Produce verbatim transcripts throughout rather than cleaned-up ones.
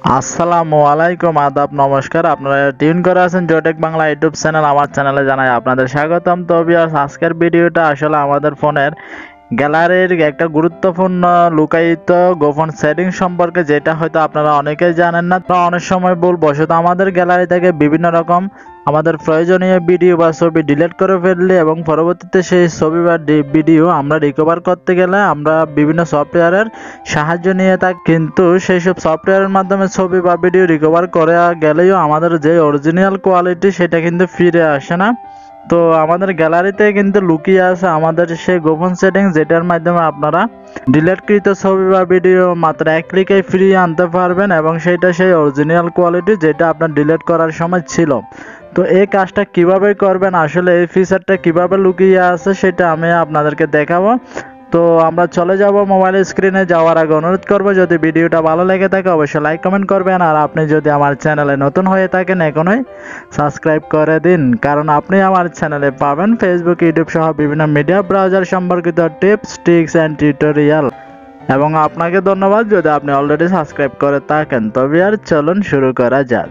আসসালামু আলাইকুম, আদাব, নমস্কার। আপনারা টিউন করে আছেন জোটেক বাংলা ইউটিউব চ্যানেল। আমার চ্যানেলে জানাই আপনাদের স্বাগতম। তো ভিউয়ার্স, আজকের ভিডিওটা আসলে আমাদের ফোনের গ্যালারির একটা গুরুত্বপূর্ণ লুকায়িত গোপন সেটিং সম্পর্কে, যেটা হয়তো আপনারা অনেকেই জানেন না। তো অনেক সময় ভুলবশত আমাদের গ্যালারি থেকে বিভিন্ন রকম আমাদের প্রয়োজনীয় ভিডিও বা ছবি ডিলিট করে ফেললে এবং পরবর্তীতে সেই ছবি বা ভিডিও আমরা রিকভার করতে গেলে আমরা বিভিন্ন সফটওয়্যারের সাহায্য নিয়ে থাকি, কিন্তু সেই সব সফটওয়্যারের মাধ্যমে ছবি বা ভিডিও রিকভার করে গেলেও আমাদের যে অরিজিনাল কোয়ালিটি সেটা কিন্তু ফিরে আসে না। তো আমাদের গ্যালারিতে কিন্তু লুকিয়ে আছে আমাদের সেই গোপন সেটিং, যেটার মাধ্যমে আপনারা ডিলিটকৃত ছবি বা ভিডিও মাত্র এক ক্লিকে ফিরিয়ে আনতে পারবেন এবং সেটা সেই অরিজিনাল কোয়ালিটি যেটা আপনার ডিলিট করার সময় ছিল। তো এই কাজটা কিভাবে করবেন, আসলে এই ফিচারটা কিভাবে লুকিয়ে আছে সেটা আমি আপনাদেরকে দেখাবো। তো আমরা চলে যাব মোবাইল স্ক্রিনে। যাওয়ার আগে অনুরোধ করব, যদি ভিডিওটা ভালো লেগে থাকে অবশ্যই লাইক কমেন্ট করবেন, আর আপনি যদি আমার চ্যানেলে নতুন হয়ে থাকেন এখনই সাবস্ক্রাইব করে দিন, কারণ আপনি আমার চ্যানেলে পাবেন ফেসবুক, ইউটিউব সহ বিভিন্ন মিডিয়া ব্রাউজার সম্পর্কিত টিপস, ট্রিক্স অ্যান্ড টিউটোরিয়াল। এবং আপনাকে ধন্যবাদ যদি আপনি অলরেডি সাবস্ক্রাইব করে থাকেন। তবে আর চলুন শুরু করা যাক।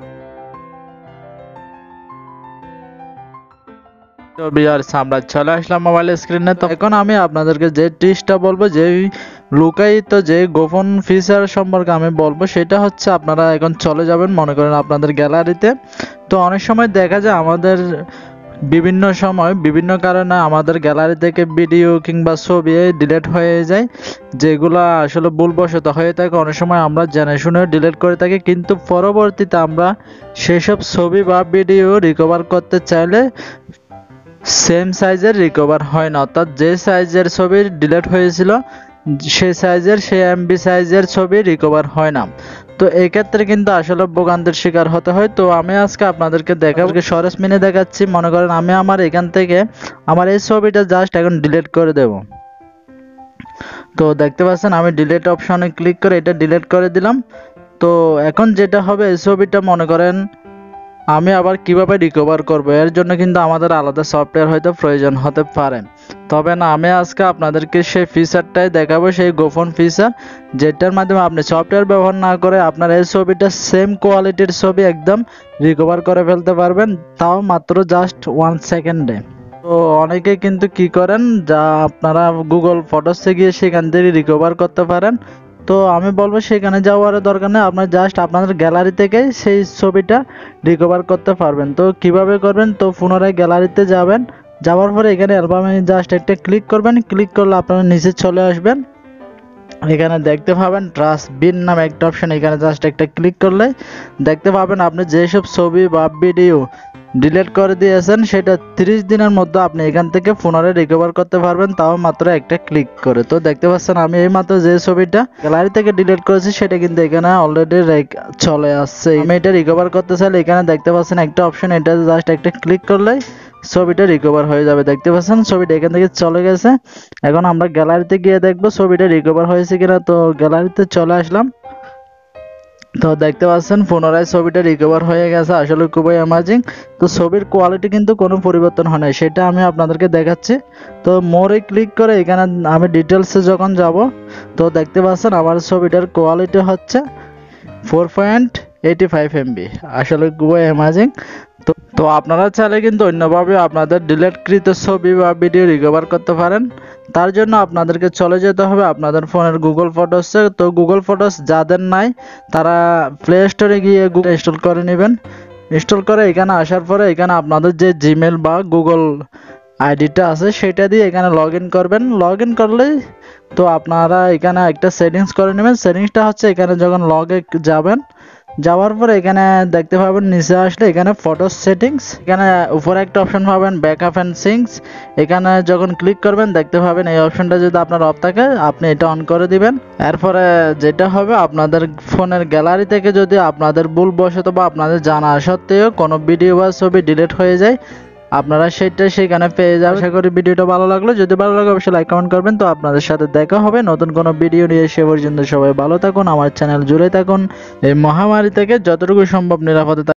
তো ভিউয়ার্স, আমরা চলে আসলাম মোবাইল স্ক্রিনে। তো এখন আমি আপনাদেরকে যে টিপসটা বলবো, যে লুকায়িত যে গোপন ফিচার সম্পর্কে আমি বলবো, সেটা হচ্ছে আপনারা এখন চলে যাবেন মনে করেন আপনাদের গ্যালারিতে। তো অনেক সময় দেখা যায় আমাদের বিভিন্ন সময় বিভিন্ন কারণে আমাদের গ্যালারি থেকে ভিডিও কিংবা ছবি ডিলিট হয়ে যায়, যেগুলো আসলে ভুলবশত হয়ে থাকে। অনেক সময় আমরা জেনে শুনে ডিলিট করে থাকি, কিন্তু পরবর্তীতে আমরা সেসব ছবি বা ভিডিও রিকভার করতে চাইলে সেম সাইজের রিকভার হয় না, অর্থাৎ যে সাইজের ছবি ডিলিট হয়েছিল সেই সাইজের সেই এমবি সাইজের ছবি রিকভার হয় না। তো এই ক্ষেত্রে কিন্তু আসলে ভোগান্তির শিকার হতে হয়। তো আমি আজকে আপনাদেরকে দেখাবো, সরেস মিনে দেখাচ্ছি। মনে করেন আমি আমার এখান থেকে আমার এই ছবিটা জাস্ট এখন ডিলিট করে দেব। তো দেখতে পাচ্ছেন আমি ডিলিট অপশনে ক্লিক করে এটা ডিলিট করে দিলাম। তো এখন যেটা হবে, এই ছবিটা মনে করেন আমি আবার কিভাবে রিকভার করব, এর জন্য কিন্তু আমাদের আলাদা সফটওয়্যার হয়তো প্রয়োজন হতে পারে। তবে না, আমি আজকে আপনাদেরকে সেই ফিচারটাই দেখাবো, সেই গোপন ফিচার যেটার মাধ্যমে আপনি সফটওয়্যার ব্যবহার না করে আপনার এই ছবিটা সেম কোয়ালিটির ছবি একদম রিকভার করে ফেলতে পারবেন, তাও মাত্র জাস্ট ওয়ান সেকেন্ডে। তো অনেকে কিন্তু কি করেন, যা আপনারা গুগল ফটোসে গিয়ে সেখান থেকে রিকভার করতে পারেন। তো আমি বলবো সেখানে যাওয়ার দরকার নেই, আপনার জাস্ট আপনাদের গ্যালারি থেকে সেই ছবিটা রিকভার করতে পারবেন। তো কিভাবে করবেন, তো পুনরায় গ্যালারিতে যাবেন, যাওয়ার পরে এখানে অ্যালবামে জাস্ট একটা ক্লিক করবেন। ক্লিক করলে আপনারা নিচে চলে আসবেন, এখানে দেখতে পাবেন ডাস্টবিন নামে একটা অপশন, এখানে জাস্ট একটা ক্লিক করলে দেখতে পাবেন আপনি যেসব ছবি বা ভিডিও ডিলিট করে দিয়েছেন সেটা তিরিশ দিনের মধ্যে আপনি এখান থেকে পুনরায় রিকভার করতে পারবেন, তাও মাত্র একটা ক্লিক করে। তো দেখতে পাচ্ছেন আমি এই মাত্র যে ছবিটা গ্যালারি থেকে ডিলিট করেছি সেটা কিন্তু এখানে অলরেডি চলে আসছে। আমি এটা রিকভার করতে চাইলে এখানে দেখতে পাচ্ছেন একটা অপশন, এটা জাস্ট একটা ক্লিক করলে ছবিটা রিকভার হয়ে যাবে। দেখতে পাচ্ছেন ছবিটা এখান থেকে চলে গেছে। এখন আমরা গ্যালারিতে গিয়ে দেখবো ছবিটা রিকভার হয়েছে কিনা। তো গ্যালারিতে চলে আসলাম। তো দেখতে পাচ্ছেন পুনরায় ছবিটা রিকভার হয়ে গেছে, আসলে খুবই অ্যামেজিং। তো ছবির কোয়ালিটি কিন্তু কোনো পরিবর্তন হয় না, সেটা আমি আপনাদেরকে দেখাচ্ছি। তো মোরে ক্লিক করে এখানে আমি ডিটেলসে যখন যাব, তো দেখতে পাচ্ছেন আমার ছবিটার কোয়ালিটি হচ্ছে four point eighty five MB, আসলে খুবই অ্যামেজিং। তো তো আপনারা চাইলে কিন্তু অন্যভাবে আপনাদের ডিলিটকৃত ছবি বা ভিডিও রিকভার করতে পারেন। তার জন্য আপনাদেরকে চলে যেতে হবে আপনাদের ফোনের গুগল ফটোসে। তো গুগল ফটোস যাদের নাই তারা প্লে স্টোরে গিয়ে গুগল ইনস্টল করে নেবেন। ইনস্টল করে এখানে আসার পরে এখানে আপনাদের যে জিমেল বা গুগল আইডিটা আছে সেটা দিয়ে এখানে লগ ইন করবেন। লগ ইন করলেই তো আপনারা এখানে একটা সেটিংস করে নেবেন। সেটিংসটা হচ্ছে এখানে যখন লগে যাবেন, যাওয়ার পরে এখানে দেখতে পাবেন নিচে আসলে এখানে ফটো সেটিংস, এখানে উপরে একটা অপশন পাবেন ব্যাকআপ অ্যান্ড সিঙ্কস। এখানে যখন ক্লিক করবেন দেখতে পাবেন এই অপশনটা যদি আপনার অফ থাকে আপনি এটা অন করে দিবেন। এরপরে যেটা হবে, আপনাদের ফোনের গ্যালারি থেকে যদি আপনাদের ভুলবশত বা আপনাদের জানা সত্ত্বেও কোনো ভিডিও বা ছবি ডিলিট হয়ে যায়, আপনারা সেটা সেখানে পেয়ে যাবেন। আশা করি ভিডিওটা ভালো লাগলো, যদি ভালো লাগে অবশ্যই লাইক কমেন্ট করবেন। তো আপনাদের সাথে দেখা হবে নতুন কোনো ভিডিও নিয়ে। সে পর্যন্ত সবাই ভালো থাকুন, আমার চ্যানেল জুড়ে থাকুন, এই মহামারী থেকে যতটুকু সম্ভব নিরাপদে